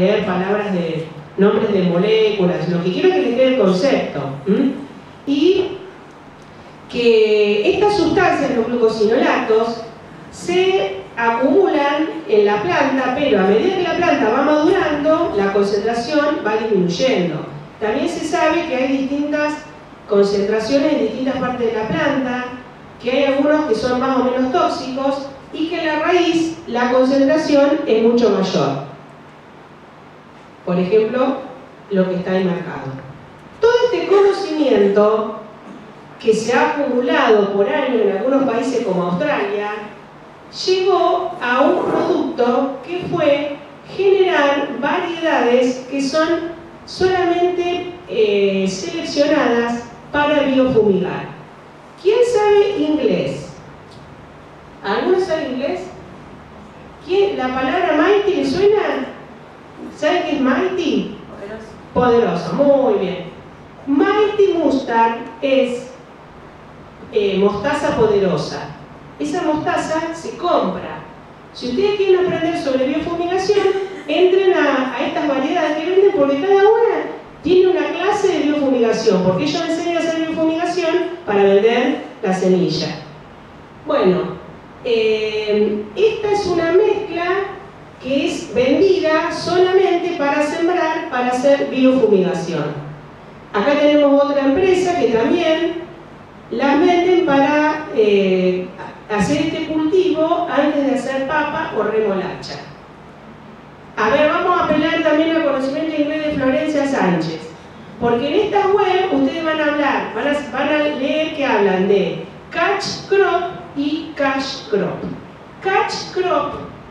leer palabras de nombres de moléculas, lo que quiero es que les quede el concepto. Y que estas sustancias, los glucosinolatos, se acumulan en la planta, pero a medida que la planta va madurando, la concentración va disminuyendo. También se sabe que hay distintas concentraciones en distintas partes de la planta, que hay algunos que son más o menos tóxicos y que en la raíz la concentración es mucho mayor. Por ejemplo, lo que está ahí marcado. Todo este conocimiento que se ha acumulado por años en algunos países como Australia, llegó a un producto que fue generar variedades que son solamente seleccionadas para biofumigar. ¿Quién sabe inglés? ¿Alguno sabe inglés? ¿Quién? ¿La palabra mighty le suena? ¿Sabe qué es mighty? Poderoso, muy bien. Mighty mustard es mostaza poderosa. Esa mostaza se compra. Si ustedes quieren aprender sobre biofumigación, entren a estas variedades que venden, porque cada una tiene una clase de biofumigación, porque ellos enseñan a hacer biofumigación para vender la semilla. Bueno, esta es una mezcla que es vendida solamente para sembrar, para hacer biofumigación. Acá tenemos otra empresa que también las venden para hacer este cultivo antes de hacer papa o remolacha. A ver, vamos a apelar también al conocimiento inglés de Florencia Sánchez, porque en esta web ustedes van a hablar, van a leer que hablan de catch crop y cash crop. Catch crop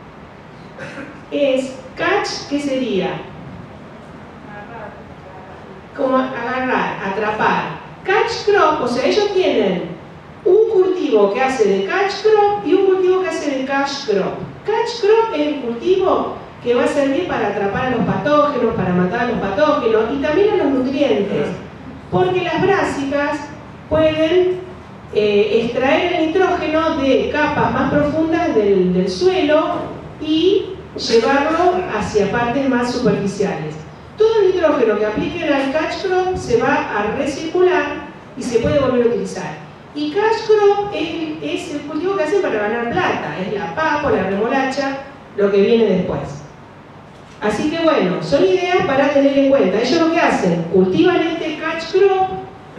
es catch, ¿qué sería? Como agarrar, atrapar. Catch crop, o sea, ellos tienen un cultivo que hace de catch crop y un cultivo que hace de cash crop. Catch crop es el cultivo que va a servir para atrapar a los patógenos, para matar a los patógenos y también a los nutrientes, porque las brásicas pueden extraer el nitrógeno de capas más profundas del suelo y llevarlo hacia partes más superficiales. Todo el nitrógeno que apliquen al catch crop se va a recircular y se puede volver a utilizar. Y cash crop es el cultivo que hacen para ganar plata, es la papa, la remolacha, lo que viene después. Así que bueno, son ideas para tener en cuenta. Ellos lo que hacen, cultivan este catch crop,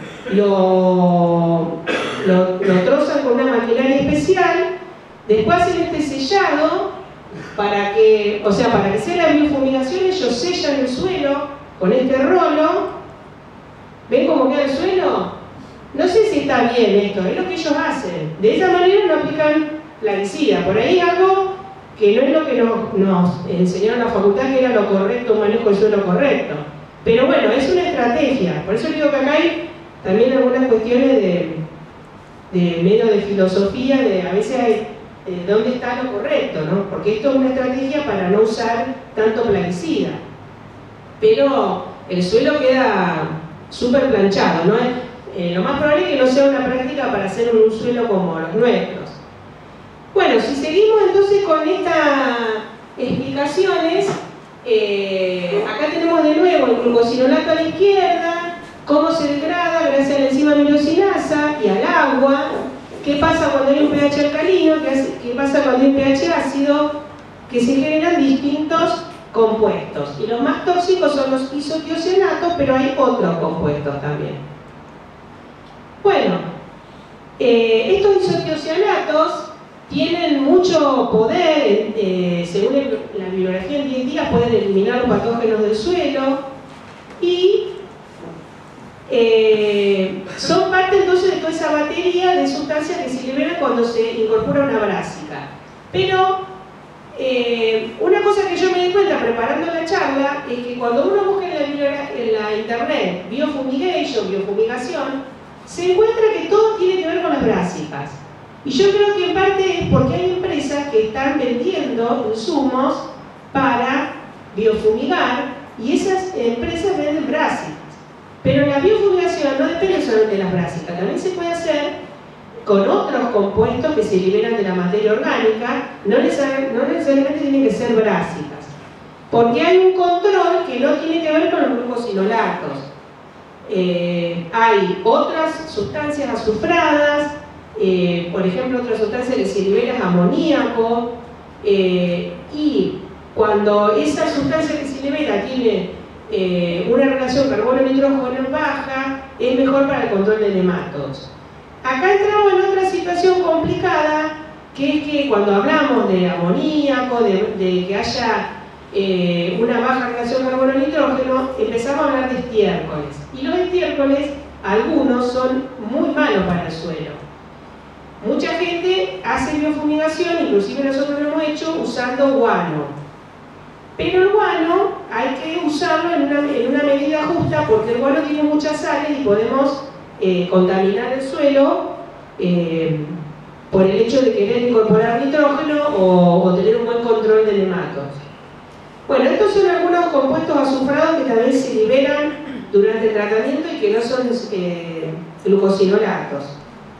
lo trozan con una maquinaria especial, después hacen este sellado para que, para que sea la biofumigación. Ellos sellan el suelo con este rolo. ¿Ven cómo queda el suelo? No sé si está bien esto, es lo que ellos hacen. De esa manera no aplican plaguicida. Por ahí algo que no es lo que nos enseñaron en la facultad, que era lo correcto, un manejo del suelo correcto. Pero bueno, es una estrategia. Por eso digo que acá hay también algunas cuestiones de medio de filosofía, de a veces hay dónde está lo correcto, ¿no? Porque esto es una estrategia para no usar tanto plaguicida. Pero el suelo queda súper planchado, ¿no? Lo más probable es que no sea una práctica para hacer un suelo como los nuestros. Bueno, si seguimos entonces con estas explicaciones, acá tenemos de nuevo el glucosinolato a la izquierda, cómo se degrada gracias a la enzima mirosinasa y al agua. ¿Qué pasa cuando hay un pH alcalino? ¿Qué pasa cuando hay un pH ácido? Que se generan distintos compuestos. Y los más tóxicos son los isotiocianatos, pero hay otros compuestos también. Bueno, estos isotiocianatos tienen mucho poder, según la bibliografía en 10 días pueden eliminar los patógenos del suelo y son parte entonces de toda esa batería de sustancias que se liberan cuando se incorpora una brásica. Pero una cosa que yo me di cuenta preparando la charla es que cuando uno busca en la internet biofumigación, se encuentra que todo tiene que ver con las brásicas. Y yo creo que en parte es porque hay empresas que están vendiendo insumos para biofumigar y esas empresas venden brásicas. Pero la biofumigación no depende solamente de las brásicas, también se puede hacer con otros compuestos que se liberan de la materia orgánica, no necesariamente tienen que ser brásicas. Porque hay un control que no tiene que ver con los glucosinolatos. Hay otras sustancias azufradas, por ejemplo, otra sustancia que se libera es amoníaco, y cuando esa sustancia que se libera tiene una relación carbono-nitrógeno baja, es mejor para el control de nematodos. Acá entramos en otra situación complicada, que es que cuando hablamos de amoníaco, de que haya una baja relación carbono-nitrógeno, empezamos a hablar de estiércoles. Y los estiércoles, algunos son muy malos para el suelo. Mucha gente hace biofumigación, inclusive nosotros lo hemos hecho usando guano. Pero el guano hay que usarlo en una medida justa, porque el guano tiene muchas sales y podemos contaminar el suelo por el hecho de querer incorporar nitrógeno o tener un buen control de nematodos. Bueno, estos son algunos compuestos azufrados que también se liberan durante el tratamiento y que no son glucosinolatos.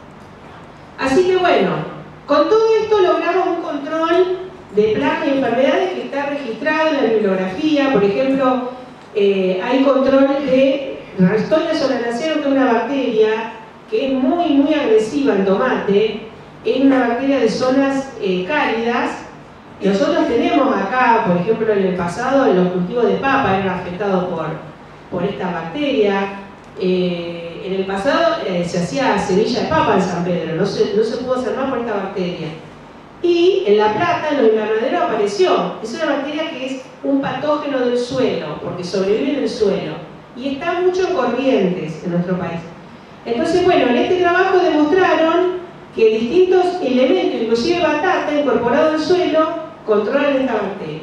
Así que bueno, con todo esto logramos un control de plagas y enfermedades que está registrado en la bibliografía. Por ejemplo, hay control de Ralstonia solanaceae, que es una bacteria que es muy agresiva en tomate. Es una bacteria de zonas cálidas. Nosotros tenemos acá, por ejemplo, en el pasado, los cultivos de papa eran afectados por esta bacteria. En el pasado se hacía semilla de papa en San Pedro, no se pudo hacer más por esta bacteria. Y en La Plata, en los invernaderos, apareció. Es una bacteria que es un patógeno del suelo, porque sobrevive en el suelo. Y está mucho en Corrientes, en nuestro país. Entonces, bueno, en este trabajo demostraron que distintos elementos, inclusive batata, incorporado al suelo, controlan esta bacteria.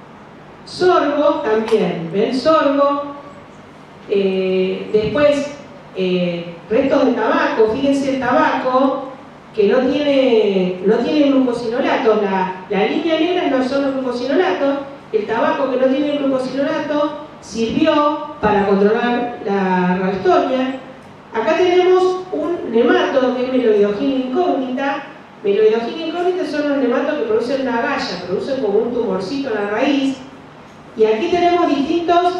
Sorgo también, ¿ven? Sorgo. Después, restos de tabaco. Fíjense el tabaco, que no tiene glucosinolatos. La línea negra no son los glucosinolatos. El tabaco que no tiene glucosinolato sirvió para controlar la Ralstonia. Acá tenemos un nematodo que es Meloidogina incógnita. Meloidogina incógnita son los nematodos que producen una galla, producen como un tumorcito en la raíz. Y aquí tenemos distintos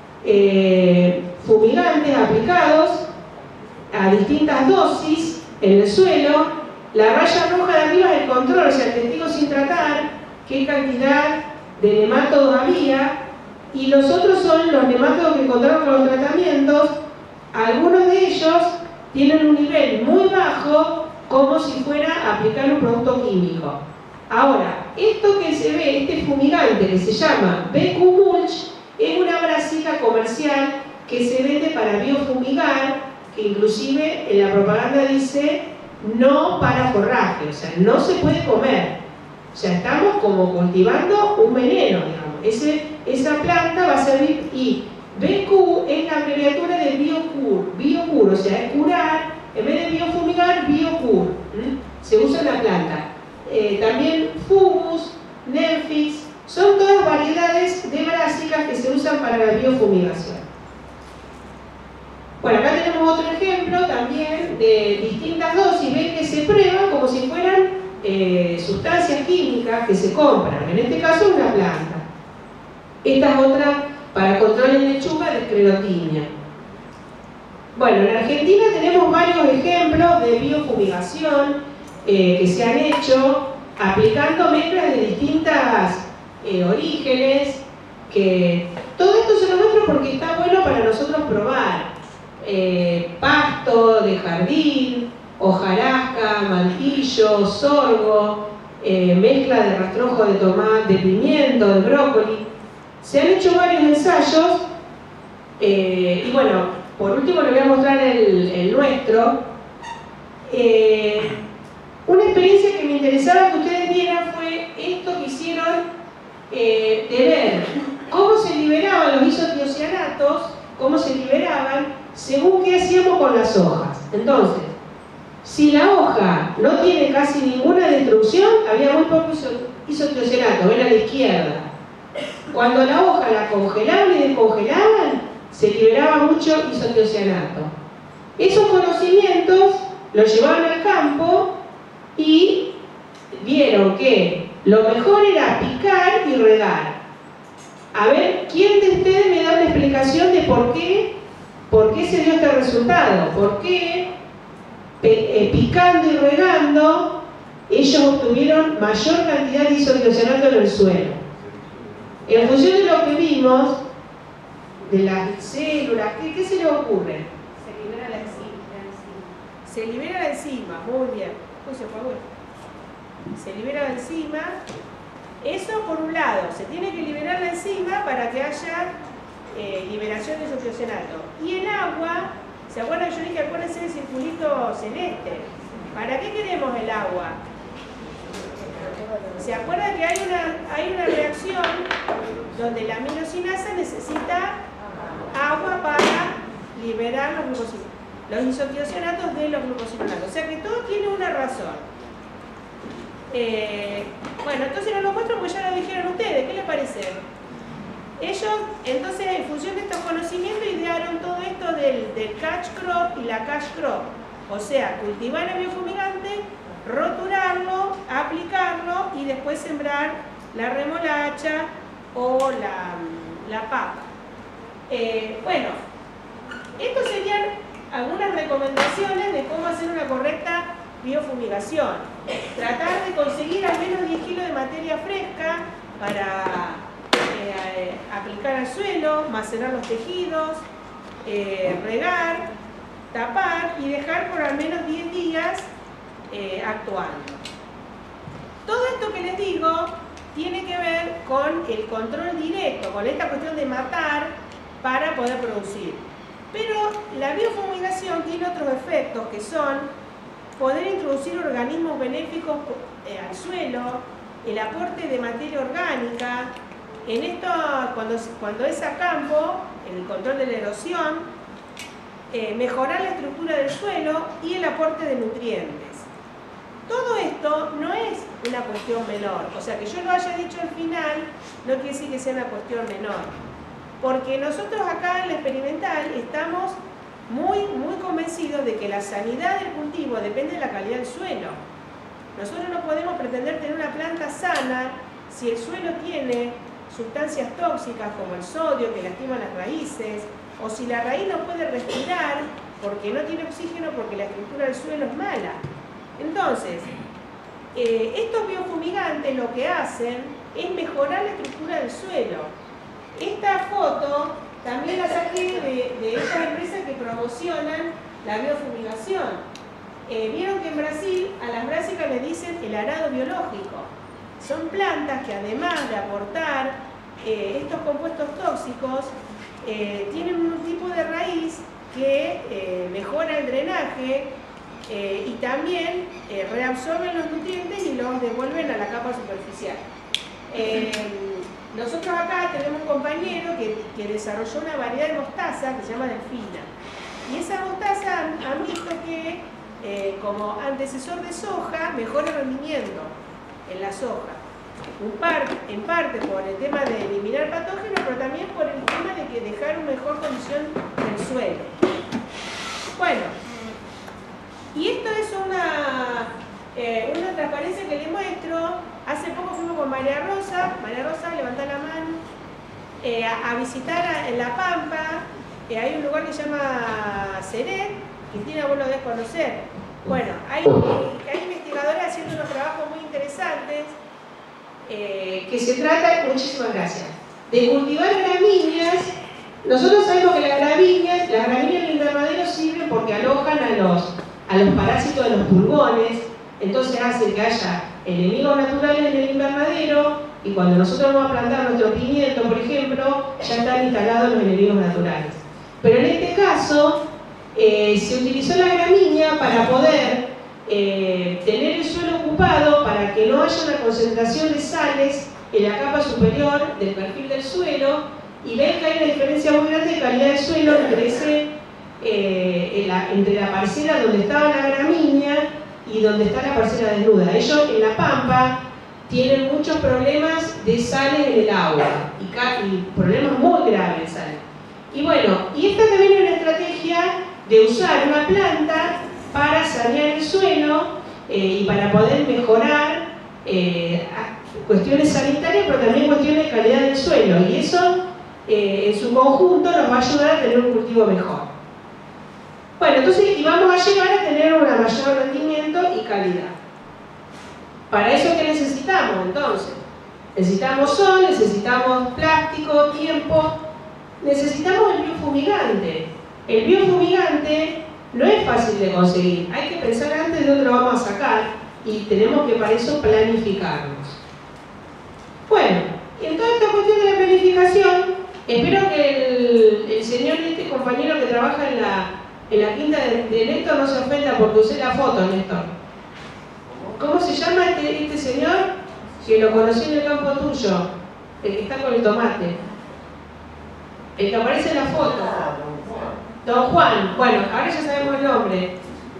fumigantes aplicados a distintas dosis en el suelo. La raya roja de arriba es el control, o sea, el testigo sin tratar, qué cantidad de nematodos había, y los otros son los nematodos que encontraron con los tratamientos. Algunos de ellos tienen un nivel muy bajo, como si fuera a aplicar un producto químico. Ahora, esto que se ve, este fumigante que se llama BQ Mulch, es una brasija comercial que se vende para biofumigar, que inclusive en la propaganda dice no para forraje, o sea, no se puede comer. O sea, estamos como cultivando un veneno, digamos. Esa planta va a servir, y BQ es la abreviatura de biocur, o sea, es curar, en vez de biofumigar, biocur. Se usa en la planta. También Fugus, Nemphis, son todas variedades de brásicas que se usan para la biofumigación. Bueno, acá tenemos otro ejemplo también de distintas dosis. Ven que se prueban como si fueran sustancias químicas que se compran. En este caso, una planta. Esta es otra para control en lechuga de esclerotinia. Bueno, en Argentina tenemos varios ejemplos de biofumigación que se han hecho aplicando mezclas de distintas orígenes. Que todo eto se lo muestro porque está bueno para nosotros probar. Pasto de jardín, hojarasca, mantillo, sorgo, mezcla de rastrojo de tomate, de pimiento, de brócoli. Se han hecho varios ensayos y bueno, por último les voy a mostrar el nuestro. Una experiencia que me interesaba que ustedes vieran fue esto que hicieron de ver cómo se liberaban los isotiocianatos, cómo se liberaban según qué hacíamos con las hojas. Entonces, si la hoja no tiene casi ninguna destrucción, había muy poco isotiocianato, ven a la izquierda. Cuando la hoja la congelaban y descongelaban, se liberaba mucho isotiocianato. Esos conocimientos los llevaron al campo y vieron que lo mejor era picar y regar. A ver, ¿quién de ustedes me explicación de por qué se dio este resultado, por qué picando y regando ellos obtuvieron mayor cantidad de isotiocionato en el suelo. En función de lo que vimos, de las células, ¿qué se le ocurre? Se libera la enzima. Se libera la enzima, muy bien. Se libera la enzima. Eso por un lado, se tiene que liberar la enzima para que haya liberación de isotiocionato. Y el agua, ¿se acuerdan? Yo dije, acuérdense del circulito celeste. ¿Para qué queremos el agua? ¿Se acuerdan que hay una reacción donde la aminosinasa necesita agua para liberar los isotiocionatos de los glucosinolatos? O sea que todo tiene una razón. Bueno, entonces no lo muestro porque ya lo dijeron ustedes. ¿Qué les parece? Ellos, entonces, en función de estos conocimientos, idearon todo esto del catch crop y la cash crop. O sea, cultivar el biofumigante, roturarlo, aplicarlo y después sembrar la remolacha o la papa. Bueno, estos serían algunas recomendaciones de cómo hacer una correcta biofumigación. Tratar de conseguir al menos 10 kilos de materia fresca para aplicar al suelo, macerar los tejidos, regar, tapar y dejar por al menos 10 días actuando. Todo esto que les digo tiene que ver con el control directo, con esta cuestión de matar para poder producir. Pero la biofumigación tiene otros efectos que son poder introducir organismos benéficos al suelo, el aporte de materia orgánica, en esto cuando es a campo, el control de la erosión, mejorar la estructura del suelo y el aporte de nutrientes. Todo esto no es una cuestión menor, o sea que yo lo haya dicho al final no quiere decir que sea una cuestión menor, porque nosotros acá en la experimental estamos muy convencidos de que la sanidad del cultivo depende de la calidad del suelo. Nosotros no podemos pretender tener una planta sana si el suelo tiene sustancias tóxicas como el sodio que lastima las raíces, o si la raíz no puede respirar porque no tiene oxígeno porque la estructura del suelo es mala. Entonces, estos biofumigantes lo que hacen es mejorar la estructura del suelo. Esta foto también la saqué de estas empresas que promocionan la biofumigación. Vieron que en Brasil a las brásicas le dicen el arado biológico. Son plantas que además de aportar estos compuestos tóxicos, tienen un tipo de raíz que mejora el drenaje y también reabsorben los nutrientes y los devuelven a la capa superficial. Nosotros acá tenemos un compañero que desarrolló una variedad de mostaza que se llama Delfina. Y esa mostaza han visto que como antecesor de soja mejora el rendimiento en la soja. En parte por el tema de eliminar patógenos, pero también por el tema de que dejar una mejor condición del suelo. Bueno, y esto es una transparencia que les muestro. Hace poco fuimos con María Rosa, levantá la mano, a visitar en La Pampa. Hay un lugar que se llama Seret, Cristina, vos lo debes conocer. Bueno, hay investigadores haciendo unos trabajos muy interesantes que se trata, muchísimas gracias, de cultivar gramíneas. Nosotros sabemos que las gramíneas del invernadero sirven porque alojan a los parásitos de los pulgones, entonces hacen que haya enemigos naturales en el invernadero y cuando nosotros vamos a plantar nuestro pimiento, por ejemplo, ya están instalados los enemigos naturales. Pero en este caso se utilizó la gramínea para poder tener el suelo ocupado para que no haya una concentración de sales en la capa superior del perfil del suelo, y ven que hay una diferencia muy grande de calidad del suelo entre la parcela donde estaba la gramínea y donde está la parcela desnuda. Ellos en La Pampa tienen muchos problemas de sales en el agua y problemas muy graves de sales. Y bueno, y esta también es una estrategia de usar una planta para sanear el suelo y para poder mejorar cuestiones sanitarias, pero también cuestiones de calidad del suelo. Y eso en su su conjunto nos va a ayudar a tener un cultivo mejor. Bueno, entonces y vamos a llegar a tener un mayor rendimiento y calidad. ¿Para eso qué necesitamos entonces? Necesitamos sol, necesitamos plástico, tiempo, necesitamos el biofumigante. El biofumigante no es fácil de conseguir, hay que pensar antes de dónde lo vamos a sacar y tenemos que para eso planificarnos. Bueno, en toda esta cuestión de la planificación, espero que el señor compañero que trabaja en la quinta de Néstor no se ofenda porque usé la foto, Néstor. ¿Cómo se llama este señor? Que lo conocí en el campo tuyo, el que está con el tomate. El que aparece en la foto. Don Juan. Bueno, ahora ya sabemos el nombre.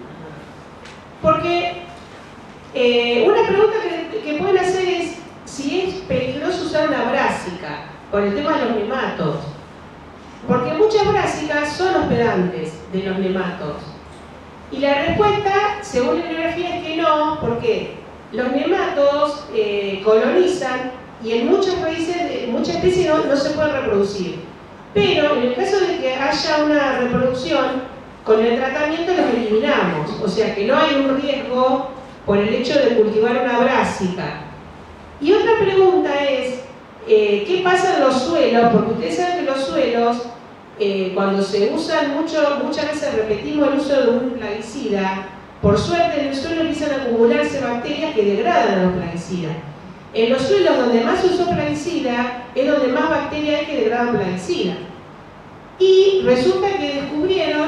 Porque una pregunta que pueden hacer es si es peligroso usar una brásica por el tema de los nematos. Porque muchas brásicas son hospedantes de los nematos. Y la respuesta, según la bibliografía, es que no. ¿Por qué? Los nematos colonizan y en muchas raíces, muchas especies no se pueden reproducir. Pero en el caso de que haya una reproducción, con el tratamiento los eliminamos. O sea que no hay un riesgo por el hecho de cultivar una brásica. Y otra pregunta es, ¿qué pasa en los suelos? Porque ustedes saben que los suelos, cuando se usan muchas veces repetimos el uso de un plaguicida, por suerte en el suelo empiezan a acumularse bacterias que degradan a los plaguicidas. En los suelos donde más se usó plaguicida es donde más bacterias hay que degradan plaguicida. Y resulta que descubrieron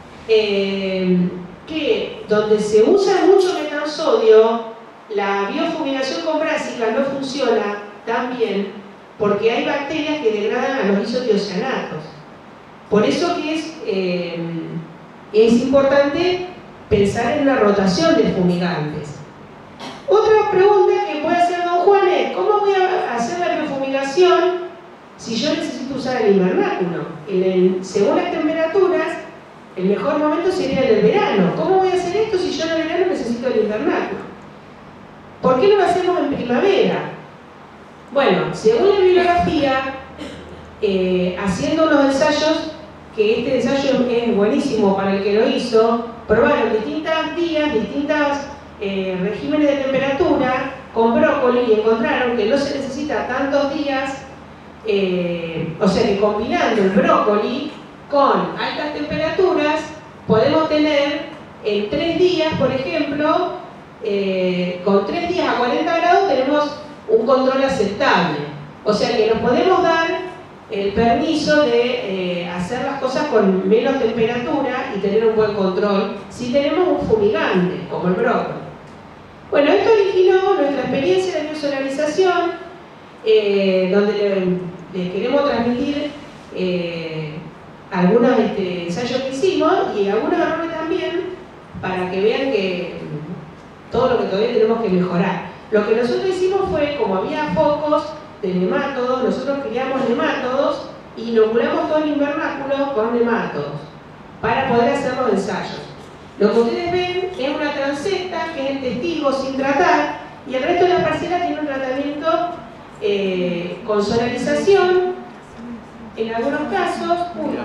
que donde se usa mucho metansodio, la biofumigación con brásica no funciona tan bien porque hay bacterias que degradan a los isotiocianatos. Por eso que es importante pensar en una rotación de fumigantes. Otra pregunta que puede hacer don Juan es, ¿cómo voy a hacer la biofumigación si yo necesito usar el invernáculo? Según las temperaturas, el mejor momento sería el del verano. ¿Cómo voy a hacer esto si yo en el verano necesito el invernáculo? ¿Por qué no lo hacemos en primavera? Bueno, según la bibliografía, haciendo unos ensayos, que este ensayo es buenísimo para el que lo hizo, probaron distintos días, distintos regímenes de temperatura con brócoli y encontraron que no se necesita tantos días, o sea que combinando el brócoli con altas temperaturas podemos tener en 3 días, por ejemplo, con 3 días a 40 grados tenemos un control aceptable. O sea que nos podemos dar el permiso de hacer las cosas con menos temperatura y tener un buen control si tenemos un fumigante, como el brócoli. Bueno, esto originó nuestra experiencia de biosolarización, donde le queremos transmitir algunos ensayos que hicimos y algunos errores también, para que vean que todo lo que todavía tenemos que mejorar. Lo que nosotros hicimos fue, como había focos de nemátodos, nosotros criamos nemátodos y inoculamos todo el invernáculo con nemátodos para poder hacer los ensayos. Lo que ustedes ven es una transecta, que es el testigo sin tratar, y el resto de la parcela tiene un tratamiento con solarización, en algunos casos,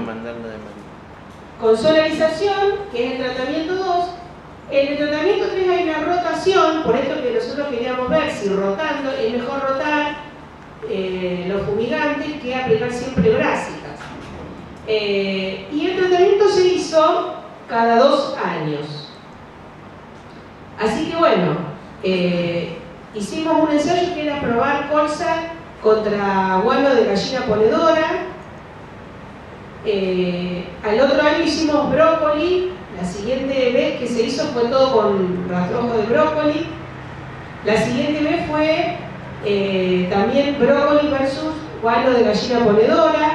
con solarización, que es el tratamiento 2. En el tratamiento 3 hay una rotación, por esto que nosotros queríamos ver si rotando es mejor rotar los fumigantes que aplicar siempre brásicas. Y el tratamiento se hizo cada 2 años. Así que bueno, hicimos un ensayo que era probar colza contra guano de gallina ponedora. Al otro año hicimos brócoli. La siguiente vez que se hizo fue todo con rastrojo de brócoli. La siguiente vez fue también brócoli versus guano de gallina ponedora.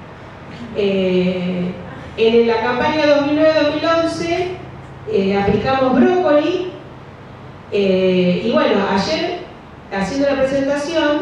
En la campaña 2009-2011 aplicamos brócoli. Y bueno, ayer haciendo la presentación,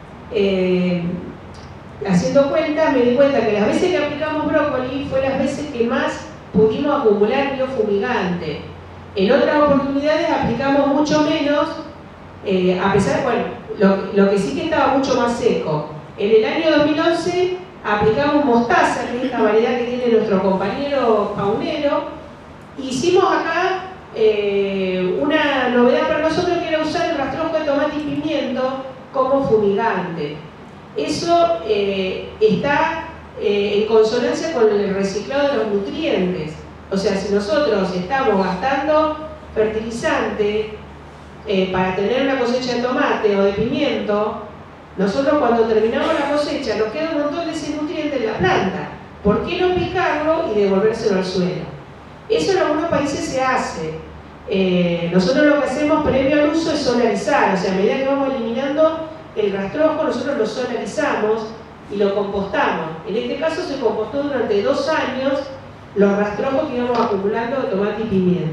haciendo cuentas, me di cuenta que las veces que aplicamos brócoli fue las veces que más pudimos acumular biofumigante. En otras oportunidades aplicamos mucho menos, a pesar, bueno, lo que sí que estaba mucho más seco. En el año 2011 aplicamos mostaza, que es esta variedad que tiene nuestro compañero paunero. Hicimos acá una novedad para nosotros, que era usar el rastrojo de tomate y pimiento como fumigante. Eso está en consonancia con el reciclado de los nutrientes. O sea, si nosotros estamos gastando fertilizante para tener una cosecha de tomate o de pimiento, nosotros cuando terminamos la cosecha nos queda un montón de ese nutriente en la planta. ¿Por qué no picarlo y devolvérselo al suelo? Eso en algunos países se hace. Nosotros lo que hacemos previo al uso es solarizar, o sea, a medida que vamos eliminando el rastrojo, nosotros lo solarizamos y lo compostamos. En este caso se compostó durante 2 años los rastrojos que íbamos acumulando de tomate y pimiento.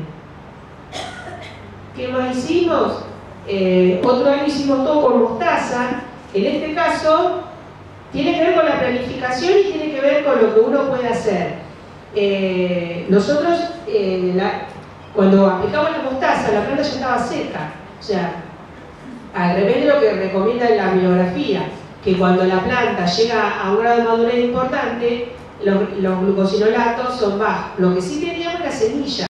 ¿Qué más hicimos? Otro año hicimos todo con mostaza. En este caso tiene que ver con la planificación y tiene que ver con lo que uno puede hacer. Nosotros cuando aplicamos la mostaza, la planta ya estaba seca. O sea, al revés de lo que recomienda la bibliografía, que cuando la planta llega a un grado de madurez importante, los glucosinolatos son bajos. Lo que sí teníamos era semilla.